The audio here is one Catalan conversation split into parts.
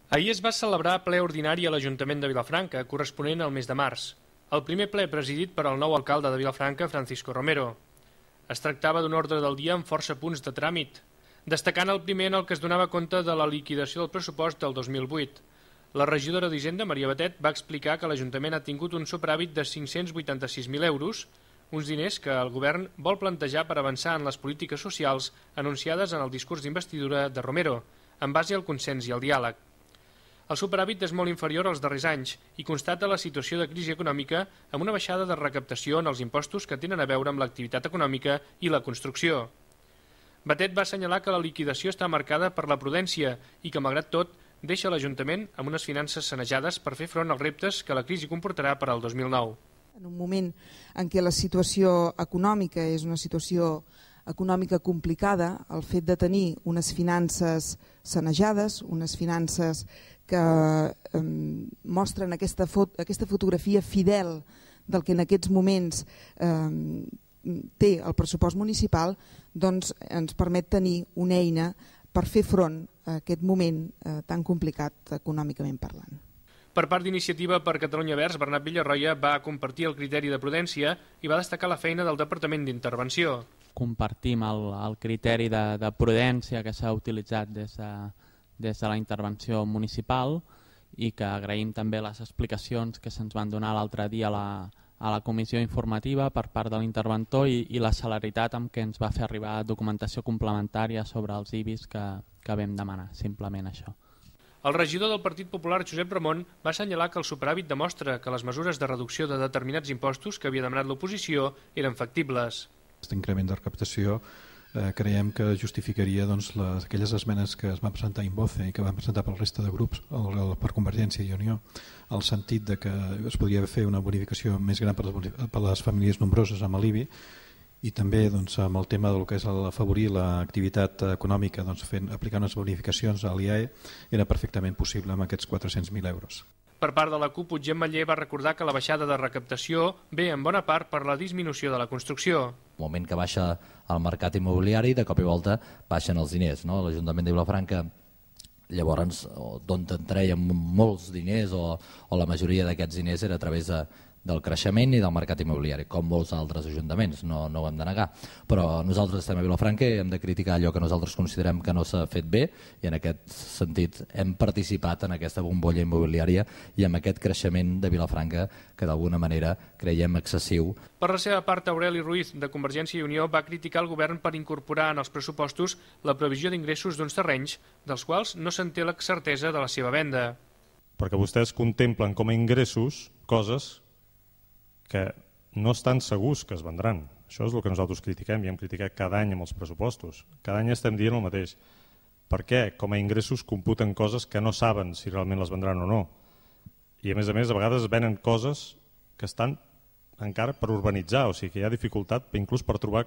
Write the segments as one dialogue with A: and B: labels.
A: Ahir es va celebrar ple ordinari a l'Ajuntament de Vilafranca, corresponent al mes de març. El primer ple presidit per el nou alcalde de Vilafranca, Francisco Romero. Es tractava d'un ordre del dia amb força punts de tràmit, destacant el primer en el que es donava compte de la liquidació del pressupost del 2008. La regidora d'Hisenda, Maria Batet, va explicar que l'Ajuntament ha tingut un superàvit de 586.000 euros, uns diners que el govern vol plantejar per avançar en les polítiques socials anunciades en el discurs d'investidura de Romero, en base al consens i al diàleg. El superàvit és molt inferior als darrers anys i constata la situació de crisi econòmica amb una baixada de recaptació en els impostos que tenen a veure amb l'activitat econòmica i la construcció. Batet va assenyalar que la liquidació està marcada per la prudència i que, malgrat tot, deixa l'Ajuntament amb unes finances sanejades per fer front als reptes que la crisi comportarà per al 2009.
B: En un moment en què la situació econòmica és una situació econòmica complicada, el fet de tenir unes finances sanejades, unes finances que mostren aquesta fotografia fidel del que en aquests moments té el pressupost municipal, doncs ens permet tenir una eina per fer front a aquest moment tan complicat econòmicament parlant.
A: Per part d'Iniciativa per Catalunya Verds, Bernat Villarroya va compartir el criteri de prudència i va destacar la feina del Departament d'Intervenció.
C: Compartim el criteri de prudència que s'ha utilitzat des de la intervenció municipal i que agraïm també les explicacions que se'ns van donar l'altre dia a la comissió informativa per part de l'interventor i la celeritat amb què ens va fer arribar documentació complementària sobre els IBIs que vam demanar, simplement això.
A: El regidor del Partit Popular, Josep Ramon, va assenyalar que el superàvit demostra que les mesures de reducció de determinats impostos que havia demanat l'oposició eren factibles.
D: Aquest increment de recaptació creiem que justificaria aquelles esmenes que es van presentar in voce i que van presentar per la resta de grups, per Convergència i Unió, al sentit de que es podria fer una bonificació més gran per les famílies nombroses amb l'IBI i també amb el tema del que és afavorir l'activitat econòmica, aplicar unes bonificacions a l'IAE era perfectament possible amb aquests 400.000 euros.
A: Per part de la CUP, Puigdemont Matller va recordar que la baixada de recaptació ve en bona part per la disminució de la construcció.
E: Al moment que baixa el mercat immobiliari, de cop i volta baixen els diners. L'Ajuntament de Vilafranca llavors d'on treien molts diners o la majoria d'aquests diners era a través del creixement i del mercat immobiliari, com molts altres ajuntaments, no ho hem de negar. Però nosaltres estem a Vilafranca i hem de criticar allò que nosaltres considerem que no s'ha fet bé i en aquest sentit hem participat en aquesta bombolla immobiliària i amb aquest creixement de Vilafranca que d'alguna manera creiem excessiu.
A: Per la seva part, Aureli Ruiz, de Convergència i Unió, va criticar el govern per incorporar en els pressupostos la previsió d'ingressos d'uns terrenys, dels quals no se'n té la certesa de la seva venda.
F: Perquè vostès contemplen com a ingressos coses que no estan segurs que es vendran. Això és el que nosaltres critiquem i hem criticat cada any amb els pressupostos. Cada any estem dient el mateix. Per què com a ingressos computen coses que no saben si realment les vendran o no? I a més, a vegades venen coses que estan encara per urbanitzar, o sigui que hi ha dificultat inclús per trobar,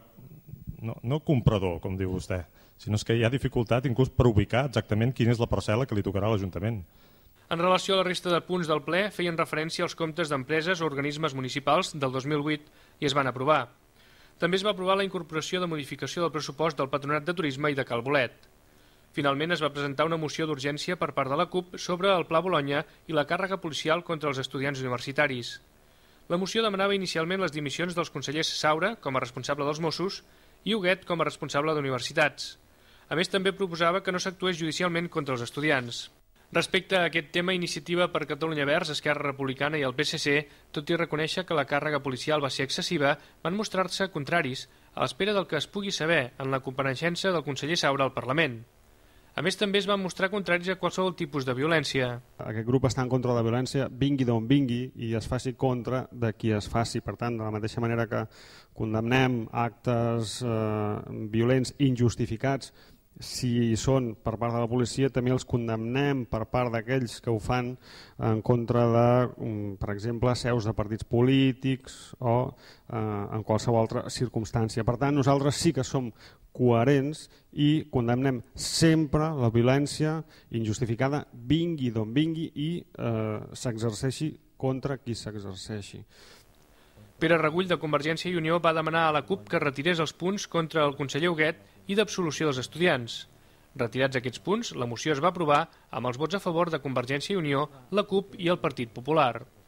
F: no comprador, com diu vostè, sinó que hi ha dificultat inclús per ubicar exactament quina és la parcel·la que li tocarà a l'Ajuntament.
A: En relació a la resta de punts del ple, feien referència als comptes d'empreses o organismes municipals del 2008 i es van aprovar. També es va aprovar la incorporació de modificació del pressupost del Patronat de Turisme i de Cal Bolet. Finalment es va presentar una moció d'urgència per part de la CUP sobre el Pla Bolonya i la càrrega policial contra els estudiants universitaris. La moció demanava inicialment les dimissions dels consellers Saura, com a responsable dels Mossos, i Huguet, com a responsable d'universitats. A més, també proposava que no s'actués judicialment contra els estudiants. Respecte a aquest tema, Iniciativa per Catalunya Verds, Esquerra Republicana i el PSC, tot i reconèixer que la càrrega policial va ser excessiva, van mostrar-se contraris a l'espera del que es pugui saber en la compareixença del conseller Saura al Parlament. A més, també es van mostrar contraris a qualsevol tipus de violència.
G: Aquest grup està en contra de la violència, vingui d'on vingui, i es faci contra de qui es faci. Per tant, de la mateixa manera que condemnem actes violents injustificats, si són per part de la policia, també els condemnem per part d'aquells que ho fan en contra de, per exemple, seus de partits polítics o en qualsevol altra circumstància. Per tant, nosaltres sí que som coherents i condemnem sempre la violència injustificada, vingui d'on vingui i s'exerceixi contra qui s'exerceixi.
A: Pere Regull, de Convergència i Unió, va demanar a la CUP que retirés els punts contra el conseller Huguet i d'absolució dels estudiants. Retirats aquests punts, la moció es va aprovar amb els vots a favor de Convergència i Unió, la CUP i el Partit Popular.